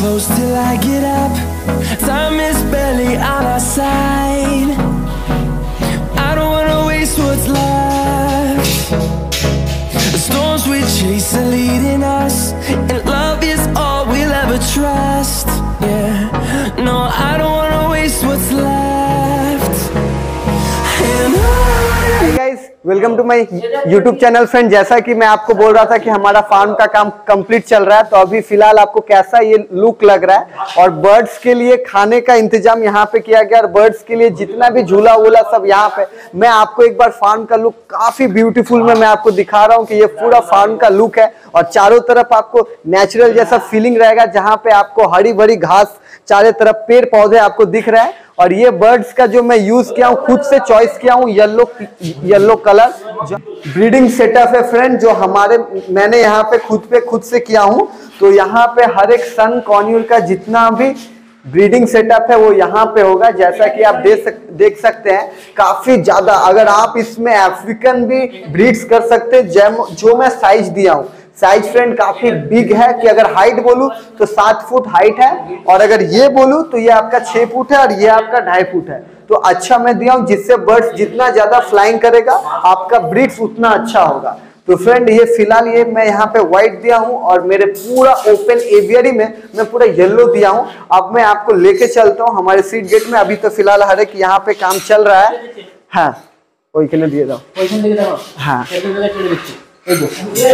close till I get up. Time is barely on our side. I don't wanna waste what's left. The storms we chase are leading us, and love is all we'll ever trust. Yeah, no, I don't wanna waste what's left. And hi guys, welcome to my YouTube channel. Friend, जैसा कि मैं आपको बोल रहा था कि हमारा farm का काम कंप्लीट चल रहा है, तो अभी फिलहाल आपको कैसा ये लुक लग रहा है। और बर्ड्स के लिए खाने का इंतजाम यहाँ पे किया गया, और बर्ड्स के लिए जितना भी झूला वूला सब यहाँ पे। मैं आपको एक बार फार्म का लुक काफी ब्यूटीफुल में मैं आपको दिखा रहा हूँ कि ये पूरा फार्म का लुक है। और चारों तरफ आपको नेचुरल जैसा फीलिंग रहेगा, जहाँ पे आपको हरी भरी घास, चारों तरफ पेड़ पौधे आपको दिख रहे हैं। और ये बर्ड्स का जो मैं यूज किया हूँ, खुद से चॉइस किया हूँ, येलो कलर जो ब्रीडिंग सेटअप है फ्रेंड, जो मैंने यहाँ पे खुद से किया हूँ। तो यहाँ पे हर एक सन कॉन्यूल का जितना भी ब्रीडिंग सेटअप है वो यहाँ पे होगा। जैसा कि आप देख सकते हैं, काफी ज्यादा। अगर आप इसमें अफ्रीकन भी ब्रीड्स कर सकते हैं, जो मैं साइज दिया हूँ। साइज फ्रेंड काफी बिग है, कि अगर हाइट बोलूं तो 7 फुट हाइट है, और अगर ये बोलूं तो ये आपका 6 फुट है, और ये आपका 2.5 फुट है। तो अच्छा मैं दिया हूं, जिससे बर्ड्स जितना ज्यादा फ्लाइंग करेगा आपका ब्रीड्स उतना अच्छा होगा। तो फ्रेंड, ये फिलहाल ये मैं यहाँ पे व्हाइट दिया हूँ, और मेरे पूरा ओपन एवियरी में मैं पूरा येलो दिया हूँ। अब मैं आपको लेके चलता हूँ हमारे सीट गेट में। अभी तो फिलहाल हर एक यहाँ पे काम चल रहा है। हाँ, ওইখানে দিয়ে দাও। हाँ ঠিক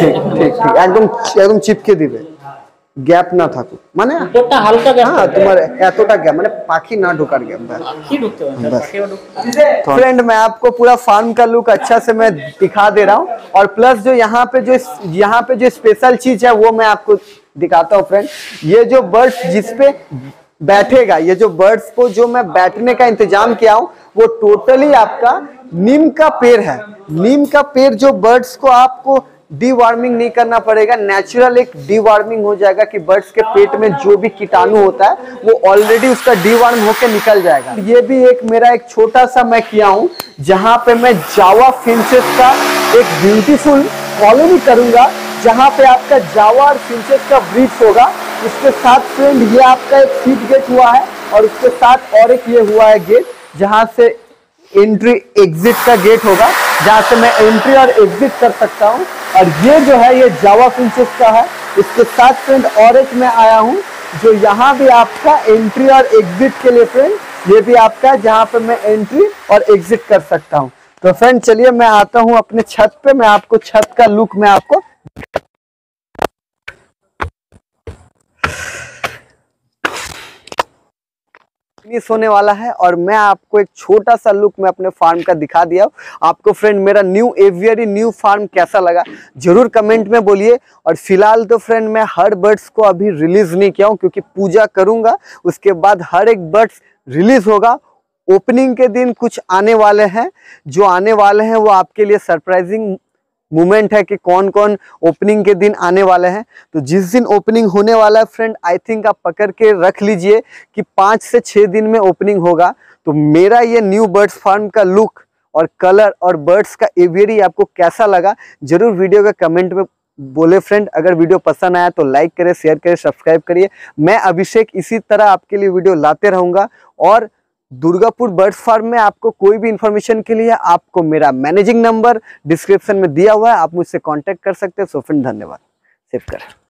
একদম চিপকে দিবে, গ্যাপ না থাকুক, মানে উপরটা হালকা গ্যাপ। হ্যাঁ, তোমার এতটা গ্যাপ মানে পাখি না ঢোকার গ্যাপ। পাখি ঢুকতে পারে, পাখি ঢুকতে। फ्रेंड, मैं आपको पूरा फार्म का लुक अच्छा से मैं दिखा दे रहा हूँ, और प्लस जो यहाँ पे जो स्पेशल चीज है वो मैं आपको दिखाता हूँ। फ्रेंड, ये जो बर्ड्स जिसपे बैठेगा, ये जो बर्ड्स को जो मैं बैठने का इंतजाम किया हूँ, वो टोटली आपका नीम का पेड़ है। नीम का पेड़ जो बर्ड्स को आपको डीवार्मिंग नहीं करना पड़ेगा, नेचुरल एक डीवार्मिंग हो जाएगा, कि बर्ड्स के पेट में जो भी कीटाणु होता है वो ऑलरेडी उसका डीवार्म होकर निकल जाएगा। ये भी मेरा एक छोटा सा मैं किया हूँ, जहाँ पे मैं जावा फिंचेस का एक ब्यूटीफुल कॉलोनी करूंगा, जहाँ पे आपका जावा और फिंचेस का ब्रीड्स होगा। उसके साथ फ्रेंड, ये आपका एक सीट गेट हुआ है, और उसके साथ और एक ये हुआ है गेट, जहाँ से एंट्री एग्जिट का गेट होगा, जहाँ से मैं एंट्री और एग्जिट कर सकता हूँ। और ये जो है ये जावा फिंचेस का है। इसके साथ फ्रेंड और एक मैं आया हूँ, जो यहाँ भी आपका एंट्री और एग्जिट के लिए फ्रेंड, ये भी आपका, जहाँ पे मैं एंट्री और एग्जिट कर सकता हूँ। तो फ्रेंड, चलिए मैं आता हूँ अपने छत पे, मैं आपको छत का लुक मैं आपको होने वाला है। और मैं आपको एक छोटा सा लुक मैं अपने फार्म का दिखा दिया आपको। फ्रेंड, मेरा न्यू एवियरी, न्यू फार्म कैसा लगा जरूर कमेंट में बोलिए। और फिलहाल तो फ्रेंड, मैं हर बर्ड्स को अभी रिलीज नहीं किया हूँ, क्योंकि पूजा करूंगा, उसके बाद हर एक बर्ड्स रिलीज होगा। ओपनिंग के दिन कुछ आने वाले हैं, जो आने वाले हैं वो आपके लिए सरप्राइजिंग मोमेंट है, कि कौन कौन ओपनिंग के दिन आने वाले हैं। तो जिस दिन ओपनिंग होने वाला है फ्रेंड, आई थिंक आप पकड़ के रख लीजिए कि 5 से 6 दिन में ओपनिंग होगा। तो मेरा ये न्यू बर्ड्स फार्म का लुक और कलर और बर्ड्स का एवियरी आपको कैसा लगा जरूर वीडियो के कमेंट में बोले। फ्रेंड, अगर वीडियो पसंद आया तो लाइक करें, शेयर करें, सब्सक्राइब करिए। मैं अभिषेक इसी तरह आपके लिए वीडियो लाते रहूँगा। और दुर्गापुर बर्ड्स फार्म में आपको कोई भी इंफॉर्मेशन के लिए आपको मेरा मैनेजिंग नंबर डिस्क्रिप्शन में दिया हुआ है, आप मुझसे कांटेक्ट कर सकते हैं। सो फ्रेंड, धन्यवाद। सेव करें।